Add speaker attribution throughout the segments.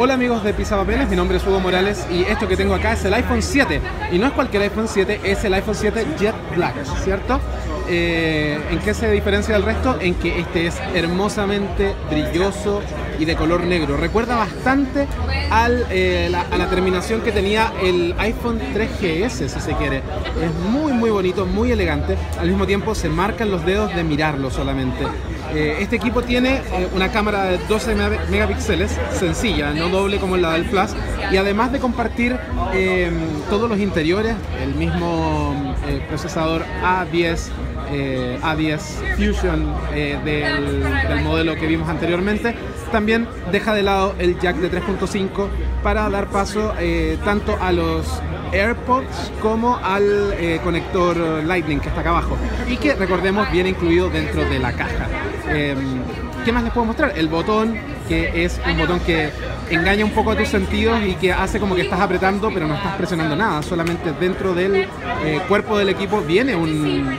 Speaker 1: Hola amigos de Pisapapeles, mi nombre es Hugo Morales y esto que tengo acá es el iPhone 7. Y no es cualquier iPhone 7, es el iPhone 7 Jet Black, ¿cierto? ¿En qué se diferencia del resto? En que este es hermosamente brilloso y de color negro. Recuerda bastante a la terminación que tenía el iPhone 3GS, si se quiere. Es muy bonito, muy elegante. Al mismo tiempo se marcan los dedos de mirarlo solamente. Este equipo tiene una cámara de 12 megapíxeles, sencilla, no doble como la del Plus, y además de compartir todos los interiores, el mismo procesador A10 Fusion del modelo que vimos anteriormente, también deja de lado el jack de 3.5 para dar paso tanto a los AirPods como al conector Lightning que está acá abajo y que, recordemos, viene incluido dentro de la caja. ¿Qué más les puedo mostrar? El botón, que es un botón que engaña un poco a tus sentidos y que hace como que estás apretando pero no estás presionando nada, solamente dentro del cuerpo del equipo viene un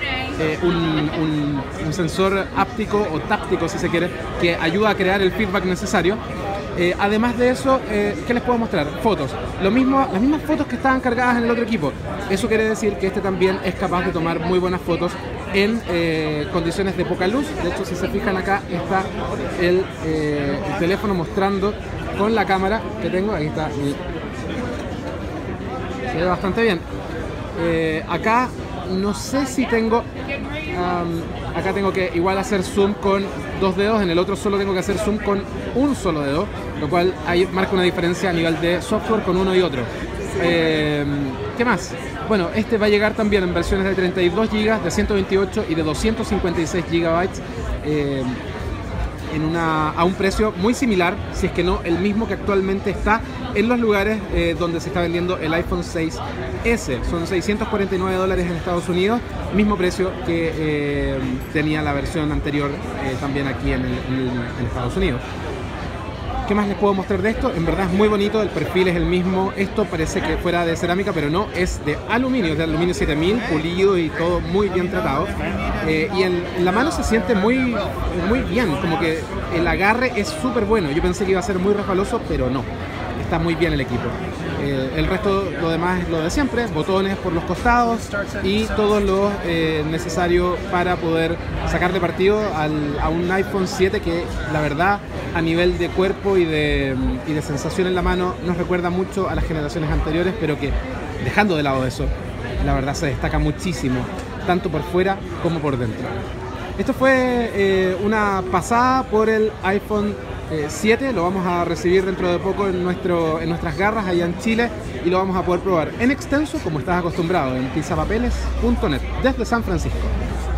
Speaker 1: sensor áptico o táptico, si se quiere, que ayuda a crear el feedback necesario. Además de eso, ¿qué les puedo mostrar? Fotos. Las mismas fotos que estaban cargadas en el otro equipo. Eso quiere decir que este también es capaz de tomar muy buenas fotos en condiciones de poca luz. De hecho, si se fijan acá está el teléfono mostrando con la cámara que tengo. Ahí está. Se ve bastante bien. Acá no sé si tengo... acá tengo que igual hacer zoom con dos dedos, en el otro solo tengo que hacer zoom con un solo dedo, lo cual ahí marca una diferencia a nivel de software con uno y otro. ¿Qué más? Bueno, este va a llegar también en versiones de 32 GB, de 128 y de 256 GB a un precio muy similar, si es que no el mismo que actualmente está en los lugares donde se está vendiendo el iPhone 6S. Son $649 en Estados Unidos, mismo precio que tenía la versión anterior también aquí en Estados Unidos. ¿Qué más les puedo mostrar de esto? En verdad es muy bonito, el perfil es el mismo. Esto parece que fuera de cerámica, pero no, es de aluminio, es de aluminio 7000, pulido y todo muy bien tratado. Y en la mano se siente muy bien, como que el agarre es súper bueno. Yo pensé que iba a ser muy resbaloso, pero no. Está muy bien el equipo. El resto, lo demás es lo de siempre, botones por los costados y todo lo necesario para poder sacarle partido a un iPhone 7 que, la verdad, a nivel de cuerpo y de sensación en la mano nos recuerda mucho a las generaciones anteriores, pero que, dejando de lado eso, la verdad se destaca muchísimo, tanto por fuera como por dentro. Esto fue una pasada por el iPhone 7, lo vamos a recibir dentro de poco en nuestras garras allá en Chile y lo vamos a poder probar en extenso como estás acostumbrado en pisapapeles.net desde San Francisco.